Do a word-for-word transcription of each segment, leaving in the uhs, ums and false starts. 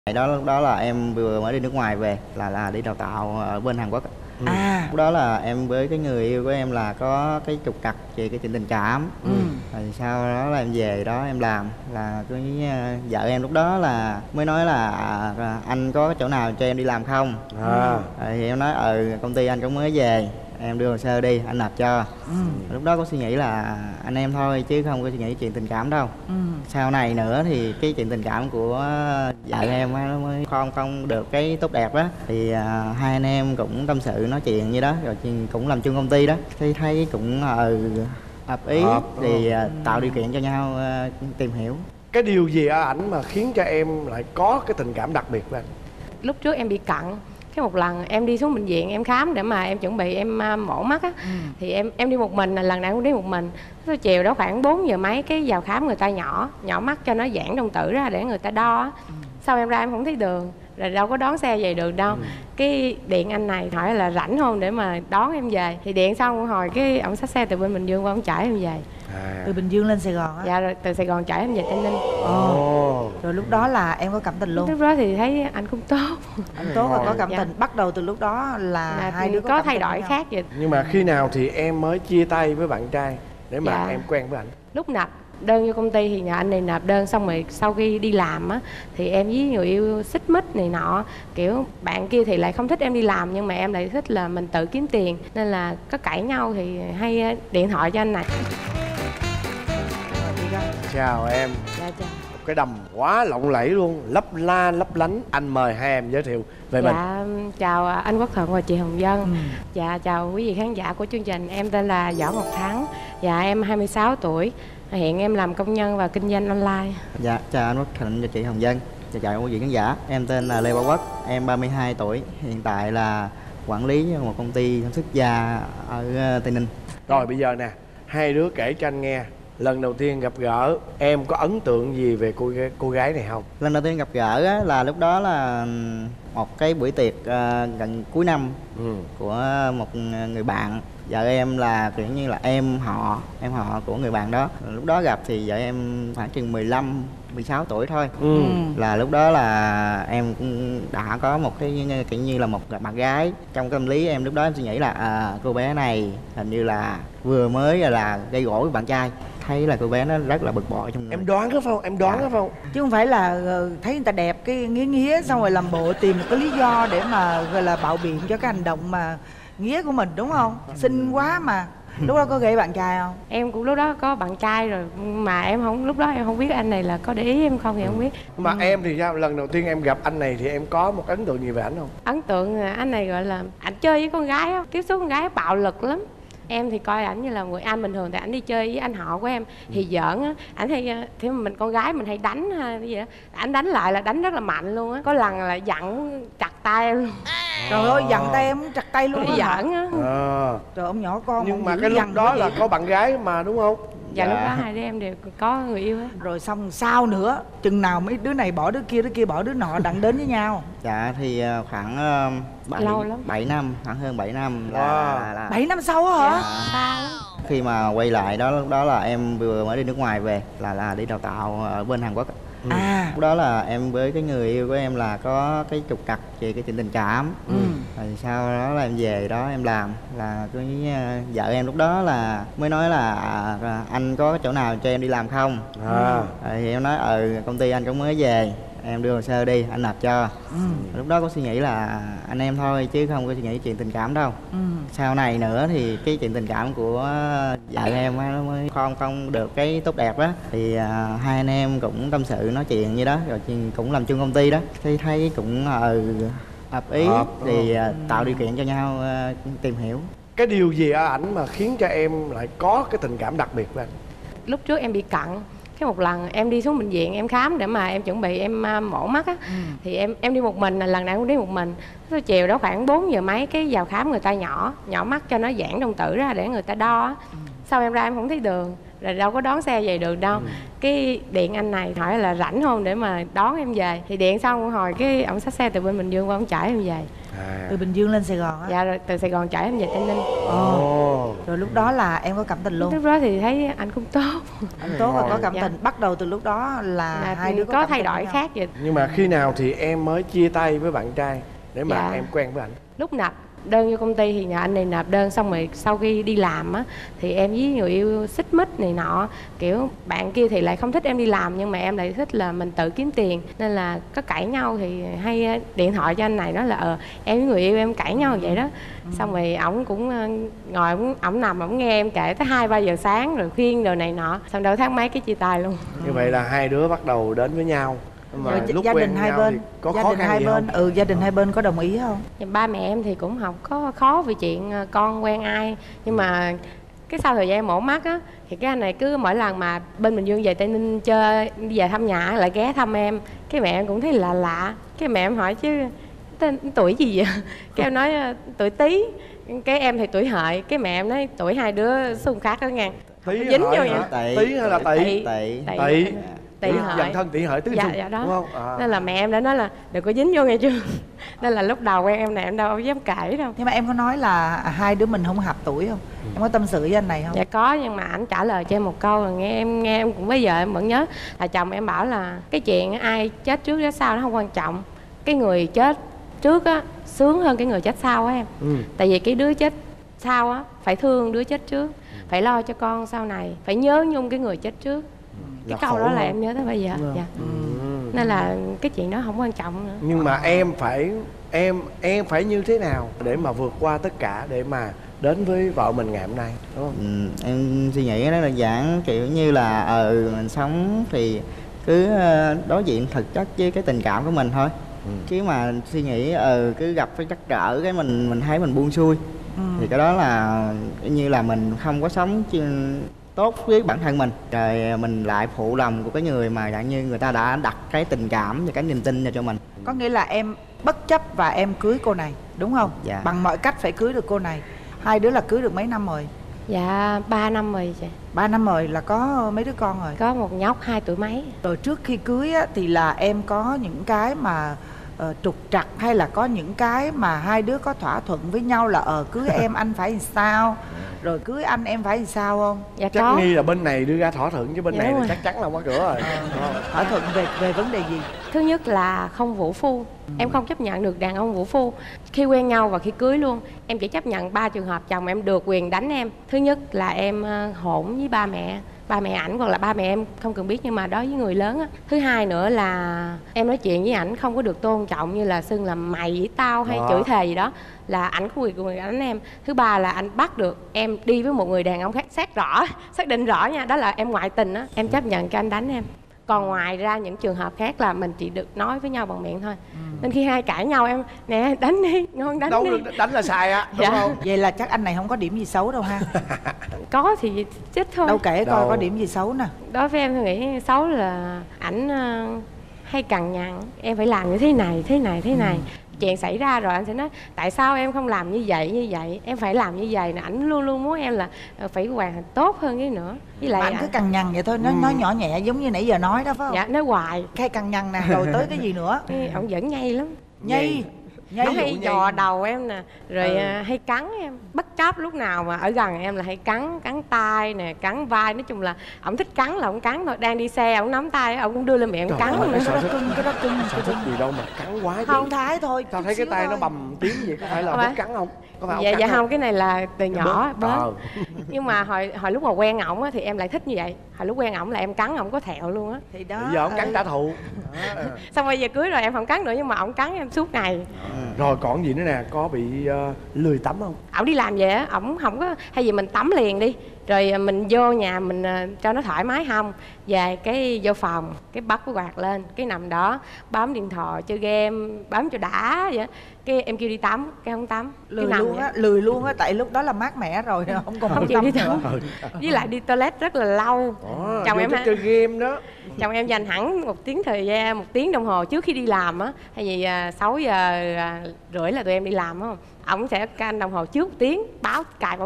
Ngày đó lúc đó là em vừa mới đi nước ngoài về, là là đi đào tạo ở bên Hàn Quốc. Ừ. À. Lúc đó là em với cái người yêu của em là có cái trục trặc về cái chuyện tình cảm. Ừ. Rồi sau đó là em về đó em làm là cái uh, vợ em lúc đó là mới nói là à, anh có chỗ nào cho em đi làm không. À. Rồi thì em nói ừ công ty anh cũng mới về, em đưa hồ sơ đi anh nộp cho. Ừ. Lúc đó có suy nghĩ là anh em thôi chứ không có suy nghĩ chuyện tình cảm đâu. Ừ. Sau này nữa thì cái chuyện tình cảm của vợ em á, nó mới không không được cái tốt đẹp á, thì à, hai anh em cũng tâm sự nói chuyện như đó, rồi cũng làm chung công ty đó, thì thấy cũng ừ, hợp ý Hợp, thì ừ. à, tạo điều kiện cho nhau à, tìm hiểu. Cái điều gì ở ảnh mà khiến cho em lại có cái tình cảm đặc biệt với anh? Lúc trước em bị cận, cái một lần em đi xuống bệnh viện em khám để mà em chuẩn bị em uh, mổ mắt á. Ừ. Thì em em đi một mình, lần nào cũng đi một mình. Sau chiều đó khoảng bốn giờ mấy cái vào khám người ta nhỏ nhỏ mắt cho nó giãn đồng tử ra để người ta đo á. Ừ. Sau em ra em không thấy đường, rồi đâu có đón xe về đường đâu. Ừ. Cái điện anh này hỏi là rảnh không để mà đón em về, thì điện xong hồi cái ông xách xe từ bên Bình Dương qua ông chở em về. À. Từ Bình Dương lên Sài Gòn á? Dạ, rồi từ Sài Gòn chở em về Tây Ninh. Ồ. Rồi lúc đó là em có cảm tình luôn? Lúc đó thì thấy anh cũng tốt. Anh tốt và có cảm dạ. tình. Bắt đầu từ lúc đó là, là hai đứa có, có thay đổi khác vậy. Nhưng mà khi nào thì em mới chia tay với bạn trai để mà dạ. em quen với ảnh? Lúc nộp đơn vô công ty thì nhờ anh này nộp đơn, xong rồi sau khi đi làm á thì em với người yêu xích mích này nọ, kiểu bạn kia thì lại không thích em đi làm nhưng mà em lại thích là mình tự kiếm tiền, nên là có cãi nhau thì hay điện thoại cho anh này. Chào em. Dạ chào. Một cái đầm quá lộng lẫy luôn, lấp la lấp lánh. Anh mời hai em giới thiệu về mình. Dạ chào anh Quốc Thuận và chị Hồng Vân. Ừ. Dạ chào quý vị khán giả của chương trình. Em tên là Võ Ngọc Thắng. Dạ em hai mươi sáu tuổi. Hiện em làm công nhân và kinh doanh online. Dạ chào anh Quốc Thuận và chị Hồng Vân. Dạ chào quý vị khán giả. Em tên là Lê Bảo Quốc. Em ba mươi hai tuổi. Hiện tại là quản lý một công ty sản xuất da ở Tây Ninh. Rồi bây giờ nè, hai đứa kể cho anh nghe, lần đầu tiên gặp gỡ em có ấn tượng gì về cô gái, cô gái này không? Lần đầu tiên gặp gỡ á, là lúc đó là một cái buổi tiệc uh, gần cuối năm. Ừ. Của một người bạn. Vợ em là kiểu như là em họ em họ của người bạn đó. Lúc đó gặp thì vợ em khoảng chừng mười lăm mười sáu tuổi thôi. Ừ. Là lúc đó là em cũng đã có một cái kiểu như là một bạn gái. Trong tâm lý em lúc đó em suy nghĩ là à, cô bé này hình như là vừa mới là gây gổ với bạn trai. Thấy là cô bé nó rất là bực bội trong người. Em đoán có không? Em đoán có không? Chứ không phải là thấy người ta đẹp cái nghía nghía xong rồi làm bộ tìm một cái lý do để mà gọi là bạo biện cho cái hành động mà nghía của mình, đúng không? Xinh quá mà. Lúc đó có ghệ bạn trai không? Em cũng lúc đó có bạn trai rồi mà em không, lúc đó em không biết anh này là có để ý em không thì không biết. Mà ừ. em thì sao? Lần đầu tiên em gặp anh này thì em có một ấn tượng gì về ảnh không? Ấn tượng anh này gọi là ảnh chơi với con gái á, tiếp xúc con gái bạo lực lắm. Em thì coi ảnh như là người anh bình thường, thì ảnh đi chơi với anh họ của em thì giỡn á, ảnh hay thì mình con gái mình hay đánh hay cái gì đó, ảnh đánh lại là đánh rất là mạnh luôn á, có lần là dặn chặt tay em luôn. Trời ơi, dặn tay em chặt tay luôn á. Giỡn á. À. Trời, ông nhỏ con. Nhưng mà cái lúc đó là có bạn gái mà đúng không? Dạ, dạ lúc đó hai đứa em đều có người yêu hết. Rồi xong sao nữa? Chừng nào mấy đứa này bỏ đứa kia, đứa kia bỏ đứa nọ đặng đến với nhau? Dạ thì khoảng bảy, lâu lắm, bảy năm, khoảng hơn bảy năm. Wow. là, là, là bảy năm sau hả? Dạ. Xa lắm. Khi mà quay lại đó lúc đó là em vừa mới đi nước ngoài về, là là đi đào tạo ở bên Hàn Quốc. Ừ. À. Lúc đó là em với cái người yêu của em là có cái trục trặc về cái chuyện tình cảm. Ừ. Rồi sau đó là em về đó em làm là cái vợ em lúc đó là mới nói là à, anh có chỗ nào cho em đi làm không. À. Rồi thì em nói ừ công ty anh cũng mới về, em đưa hồ sơ đi anh nộp cho. Ừ. Lúc đó có suy nghĩ là anh em thôi chứ không có suy nghĩ chuyện tình cảm đâu. Ừ. Sau này nữa thì cái chuyện tình cảm của vợ em á, nó mới không không được cái tốt đẹp á, thì à, hai anh em cũng tâm sự nói chuyện như đó, rồi cũng làm chung công ty đó, thì thấy cũng ừ, hợp ý hợp, thì à, tạo điều kiện cho nhau à, tìm hiểu. Cái điều gì ở ảnh mà khiến cho em lại có cái tình cảm đặc biệt với anh? Lúc trước em bị cận, cái một lần em đi xuống bệnh viện em khám để mà em chuẩn bị em mổ mắt á. Ừ. Thì em em đi một mình, lần nào cũng đi một mình. Sau chiều đó khoảng bốn giờ mấy cái vào khám người ta nhỏ nhỏ mắt cho nó giãn đồng tử ra để người ta đo á. Ừ. Sau em ra em không thấy đường, rồi đâu có đón xe về được đâu. Ừ. Cái điện anh này hỏi là rảnh không để mà đón em về, thì điện xong hồi cái ổng xách xe từ bên Bình Dương qua ổng chở em về. À. Từ Bình Dương lên Sài Gòn á? Dạ, rồi từ Sài Gòn chở em về Tây Ninh. Ồ. Oh. Rồi lúc đó là em có cảm tình luôn? Lúc đó thì thấy anh cũng tốt. Anh tốt và có cảm tình. Dạ. Bắt đầu từ lúc đó là, là hai đứa có, có thay đổi khác vậy. Nhưng mà khi nào thì em mới chia tay với bạn trai để mà dạ. em quen với anh? Lúc nạp đơn vô công ty thì nhà anh này nộp đơn xong rồi sau khi đi làm á thì em với người yêu xích mích này nọ, kiểu bạn kia thì lại không thích em đi làm nhưng mà em lại thích là mình tự kiếm tiền, nên là có cãi nhau thì hay điện thoại cho anh này nói là ờ em với người yêu em cãi nhau vậy đó. Ừ. Xong rồi ổng cũng ngồi ổng, ổng nằm ổng nghe em kể tới hai ba giờ sáng rồi khuyên đồ này nọ, xong đâu tháng mấy cái chia tay luôn. Như vậy là hai đứa bắt đầu đến với nhau. Mà rồi lúc gia quen đình hai nhau bên có gia khó đình khăn hai gì bên không? ừ gia đình hai bên có đồng ý không? Thì ba mẹ em thì cũng không có khó vì chuyện con quen ai, nhưng mà cái sau thời gian em mổ mắt á thì cái anh này cứ mỗi lần mà bên Bình Dương về Tây Ninh chơi đi về thăm nhà lại ghé thăm em, cái mẹ em cũng thấy lạ lạ, cái mẹ em hỏi chứ tên tuổi gì vậy? Cái em nói tuổi Tý, cái em thì tuổi Hợi, cái mẹ em nói tuổi hai đứa xung khác đó ngang. Tý dính vô vậy. Tý hay là Tỵ? Tỵ. Tỵ. Tỵ Hợi. Dần thân Tỵ Hợi tứ dạ, xung, dạ đó. đúng không? À. Nên là mẹ em đã nói là đừng có dính vô nghe chưa. Nên là lúc đầu quen em này em đâu có dám kể đâu. Nhưng mà em có nói là hai đứa mình không hợp tuổi không? Ừ. Em có tâm sự với anh này không? Dạ có, nhưng mà ảnh trả lời cho em một câu là nghe em nghe em cũng bây giờ em vẫn nhớ là chồng em bảo là cái chuyện ai chết trước chết sau nó không quan trọng, cái người chết trước á sướng hơn cái người chết sau á em. Ừ. Tại vì cái đứa chết sau á phải thương đứa chết trước, phải lo cho con sau này, phải nhớ nhung cái người chết trước. Cái câu đó là em nhớ tới bây giờ. Dạ. Ừ. Nên là cái chuyện đó không quan trọng nữa. Nhưng mà em phải em em phải như thế nào để mà vượt qua tất cả để mà đến với vợ mình ngày hôm nay, đúng không? Ừ, em suy nghĩ đó là giảng kiểu như là ờ mình sống thì cứ đối diện thực chất với cái tình cảm của mình thôi. Ừ. Chứ mà suy nghĩ ờ cứ gặp cái trắc trở cái mình mình thấy mình buông xuôi. Ừ. Thì cái đó là như là mình không có sống tốt với bản thân mình, rồi mình lại phụ lòng của cái người mà dạng như người ta đã đặt cái tình cảm và cái niềm tin vào cho mình. Có nghĩa là em bất chấp và em cưới cô này đúng không? Dạ. Bằng mọi cách phải cưới được cô này. Hai đứa là cưới được mấy năm rồi? Dạ ba năm rồi chị. Ba năm rồi là có mấy đứa con rồi? Có một nhóc hai tuổi mấy. Rồi trước khi cưới á, thì là em có những cái mà uh, trục trặc hay là có những cái mà hai đứa có thỏa thuận với nhau là ờ cưới em anh phải làm sao, rồi cưới anh em phải làm sao không? Dạ chắc có. nghi là bên này đưa ra thỏa thuận chứ bên dạ này rồi. thì chắc chắn là có cửa rồi. Ờ, thỏa thuận về về vấn đề gì? Thứ nhất là không vũ phu. Ừ. Em không chấp nhận được đàn ông vũ phu. Khi quen nhau và khi cưới luôn, em chỉ chấp nhận ba trường hợp chồng em được quyền đánh em. Thứ nhất là em hỗn với ba mẹ, ba mẹ ảnh hoặc là ba mẹ em không cần biết, nhưng mà đối với người lớn á. Thứ hai nữa là em nói chuyện với ảnh không có được tôn trọng, như là xưng là mày với tao hay đó. Chửi thề gì đó là ảnh có quyền quyền đánh em. Thứ ba là anh bắt được em đi với một người đàn ông khác, xác rõ, xác định rõ nha, đó là em ngoại tình á, em chấp nhận cho anh đánh em. Còn ngoài ra những trường hợp khác là mình chỉ được nói với nhau bằng miệng thôi. Ừ. Nên khi hai cãi nhau em nè đánh đi, ngon đánh đâu đi. Được, đánh là sai á, đúng dạ. không? Vậy là chắc anh này không có điểm gì xấu đâu ha. Có thì chết thôi. Đâu kể coi có điểm gì xấu nè. Đối với em tôi nghĩ xấu là ảnh uh, hay cằn nhằn em phải làm như thế này, thế này, thế này. Ừ. Chuyện xảy ra rồi anh sẽ nói tại sao em không làm như vậy như vậy, em phải làm như vậy nè. Ảnh luôn luôn muốn em là phải hoàn thành tốt hơn cái nữa. Với lại anh cứ cằn nhằn vậy thôi, nói ừ. nói nhỏ nhẹ giống như nãy giờ nói đó phải không? Dạ nói hoài. Cái cằn nhằn nè, rồi tới cái gì nữa? Ông vẫn nhây lắm. Nhây. Nhây nó hay dò đầu em nè, rồi ừ. hay cắn em, bất chấp lúc nào mà ở gần em là hay cắn, cắn tay nè, cắn vai, nói chung là ổng thích cắn là ổng cắn thôi. Đang đi xe ổng nắm tay ổng cũng đưa lên miệng ổng cắn nữa. Cái đó cưng, cái đó cưng. Sao thích gì đâu mà cắn quá vậy? Không thái thôi. Sao thấy cái tay thôi. Nó bầm tím vậy, có phải là thích cắn không? Có phải dạ dạ không? không, cái này là từ nhỏ bớt. Ờ. Nhưng mà hồi hồi lúc mà quen ổng á thì em lại thích như vậy. Hồi lúc quen ổng là em cắn ổng có thẹo luôn á. Thì đó. Bây giờ ổng cắn trả thù. Xong bây giờ cưới rồi em không cắn nữa, nhưng mà ổng cắn em suốt ngày. Rồi còn gì nữa nè, có bị uh, lười tắm không? Ổng đi làm về á, ổng không có hay gì mình tắm liền đi, rồi mình vô nhà mình uh, cho nó thoải mái không, về cái vô phòng cái bắt cái quạt lên, cái nằm đó bấm điện thoại chơi game, bấm cho đã vậy. Cái em kêu đi tắm, cái không tắm, lười cái luôn á, lười luôn á, tại lúc đó là mát mẻ rồi, không còn không chịu đi tắm. Với lại đi toilet rất là lâu. Ồ, chồng em chơi game đó. Chồng em dành hẳn một tiếng thời gian, một tiếng đồng hồ trước khi đi làm á, hay gì sáu giờ rưỡi là tụi em đi làm á, ổng sẽ canh đồng hồ trước một tiếng báo cài báo thức.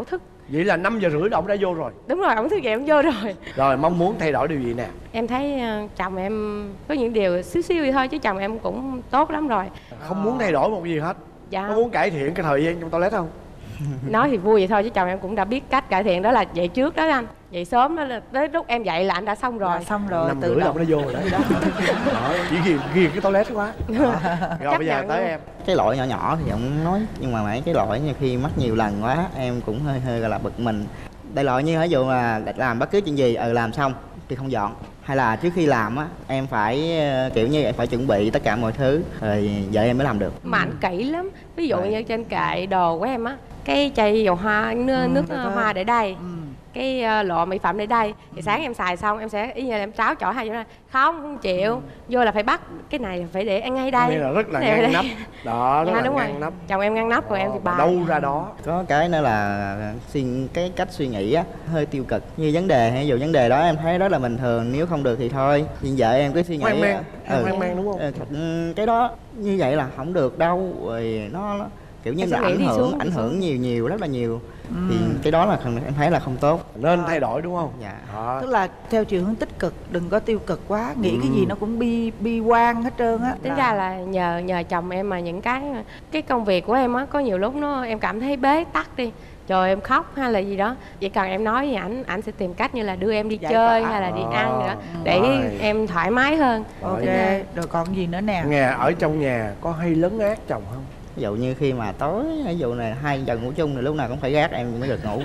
Vậy là năm giờ rưỡi là ông đã vô rồi. Đúng rồi, ổng thức dậy em vô rồi. Rồi mong muốn thay đổi điều gì nè? Em thấy ờ, chồng em có những điều xíu xíu vậy thôi chứ chồng em cũng tốt lắm rồi. Không muốn thay đổi một gì hết. Dạ. Có muốn cải thiện cái thời gian trong toilet không? Nói thì vui vậy thôi chứ chồng em cũng đã biết cách cải thiện, đó là dậy trước đó anh. Dậy sớm đó là tới lúc em dậy là anh đã xong rồi. Là xong rồi, Năm tự rưỡi là động. ông đã vô rồi đó. Đó, chỉ ghiền, ghiền cái toilet quá. Đó. Rồi Chấp bây giờ nhận tới luôn. em. Cái lỗi nhỏ nhỏ thì ông nói, nhưng mà mấy cái lỗi như khi mắc nhiều lần quá em cũng hơi hơi gọi là bực mình. Đại loại như ví dụ là làm bất cứ chuyện gì ừ làm xong thì không dọn, hay là trước khi làm á em phải ờ, kiểu như em phải chuẩn bị tất cả mọi thứ rồi vợ em mới làm được. Mà anh kỹ lắm. Ví dụ Đấy. như trên kệ đồ của em á, cái chai dầu hoa, nước, nước được ờ, rồi. hoa để đây, Ừ. cái ờ, lọ mỹ phẩm để đây, thì sáng em xài xong em sẽ ý như là em tráo chổi hai chỗ này, không không chịu, vô là phải bắt cái này là phải để ngay đây. Đây là rất là Cái này ngăn phải nắp. để- Đó, rất Dạ, là đúng ngăn rồi. nắp. Chồng em ngăn nắp, còn em thì Đó, bài. mà đâu ra đó. Có cái nữa là suy cái cách suy nghĩ á hơi tiêu cực, như vấn đề hay dù vấn đề đó em thấy rất là bình thường, nếu không được thì thôi, nhưng vợ em cứ suy nghĩ Hoang mang, ừ, hoang mang đúng không? ừ, cái đó như vậy là không được đâu, rồi nó, nó kiểu như Em là suy nghĩ ảnh đi hưởng xuống, ảnh đi hưởng xuống. nhiều nhiều rất là nhiều, thì cái đó là em thấy là không tốt. Nên thay đổi đúng không? Dạ. Đó. Tức là theo chiều hướng tích cực, đừng có tiêu cực quá, nghĩ Ừ. cái gì nó cũng bi bi quan hết trơn á. Tính ra là nhờ nhờ chồng em mà những cái cái công việc của em á, có nhiều lúc nó em cảm thấy bế tắc đi, trời em khóc hay là gì đó, chỉ cần em nói với ảnh, ảnh sẽ tìm cách như là đưa em đi Giải chơi tỏa. hay là đi À, ăn nữa để rồi. em thoải mái hơn. Ok, Rồi. rồi còn gì nữa nè? Nghe ở trong nhà có hay lấn át chồng không? Ví dụ như khi mà tối ví dụ này hai giờ ngủ chung thì lúc nào cũng phải gác em mới được ngủ.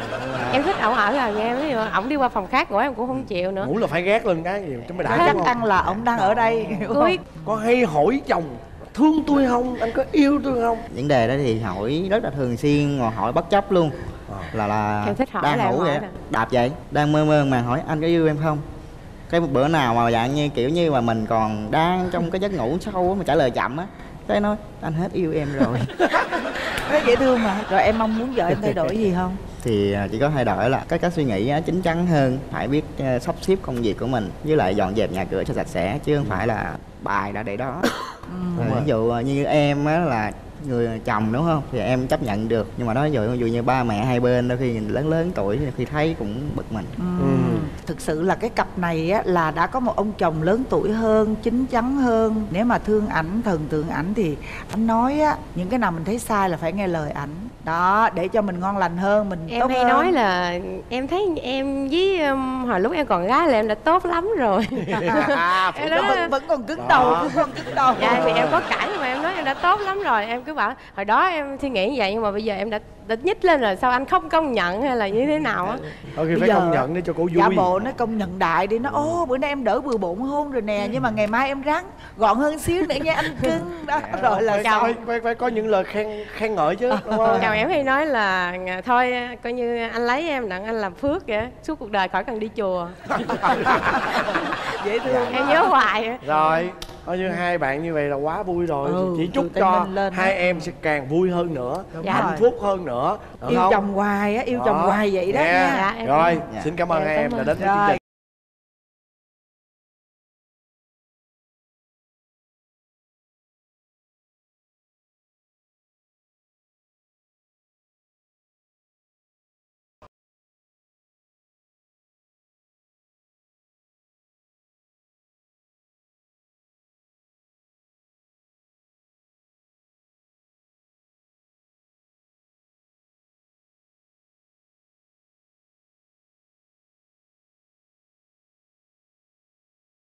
Em thích ổng ở gần em, ví dụ ổng đi qua phòng khác ngủ em cũng không chịu nữa. Ngủ là phải gác lên cái gì chứ mới đã Cái đúng cách không? ăn là ông đang ở đây, hiểu không? Cưới Có hay hỏi chồng thương tôi không? Anh có yêu tôi không? Vấn đề đó thì hỏi rất là thường xuyên, mà hỏi bất chấp luôn. Là là Em thích hỏi đang là em ngủ hỏi vậy nè. đạp vậy đang mơ mơ mà hỏi anh có yêu em không, cái một bữa nào mà dạng như kiểu như mà mình còn đang trong cái giấc ngủ sâu á, mà trả lời chậm á, cái nói anh hết yêu em rồi. Rất dễ thương mà. Rồi em mong muốn vợ em thay đổi gì không? Thì à, chỉ có thay đổi là cái cách suy nghĩ á, chín chắn hơn, phải biết à, sắp xếp công việc của mình, với lại dọn dẹp nhà cửa cho sạch sẽ, chứ không phải là bài đã để đó. Rồi, ví dụ à, như em á là người chồng đúng không, thì em chấp nhận được, nhưng mà đó ví dụ, ví dụ như ba mẹ hai bên đôi khi nhìn lớn lớn tuổi thì khi thấy cũng bực mình. Ừ. Thực sự là cái cặp này á, là đã có một ông chồng lớn tuổi hơn, chín chắn hơn. Nếu mà thương ảnh, thần tượng ảnh thì anh nói á, những cái nào mình thấy sai là phải nghe lời ảnh. Đó, để cho mình ngon lành hơn, mình em tốt hay hơn. nói là em thấy em với um, hồi lúc em còn gái là em đã tốt lắm rồi. À, Em Nó nói- vẫn, vẫn còn cứng đầu, vẫn còn cứng đầu. Dạ thì em có cãi nhưng mà em nói em đã tốt lắm rồi. Em cứ bảo hồi đó em suy nghĩ như vậy, nhưng mà bây giờ em đã đã nhích lên rồi, sao anh không công nhận hay là như thế nào á? Đôi khi Bây phải giờ công nhận để cho cô vui. giả bộ nó công nhận đại đi, nó ô bữa nay em đỡ bừa bộn hơn rồi nè, nhưng mà ngày mai em ráng gọn hơn xíu nữa nha anh cưng. Đó rồi là phải, xong. phải, phải, phải có những lời khen khen ngợi chứ đúng không? Chồng em hay nói là thôi coi như anh lấy em đặng anh làm phước vậy, suốt cuộc đời khỏi cần đi chùa. Dễ thương. Em nhớ hoài á. Rồi, coi như hai bạn như vậy là quá vui rồi. Ừ, Chỉ chúc từ Tây cho Ninh lên hai đó. em sẽ càng vui hơn nữa, Dạ. hạnh phúc hơn nữa. Được Yêu không? chồng hoài á, yêu chồng Đó. hoài vậy đó Nha. nha. Dạ, em Rồi, Dạ. xin cảm ơn Dạ, hai cảm em đã ơn. đến với chương Rồi. trình.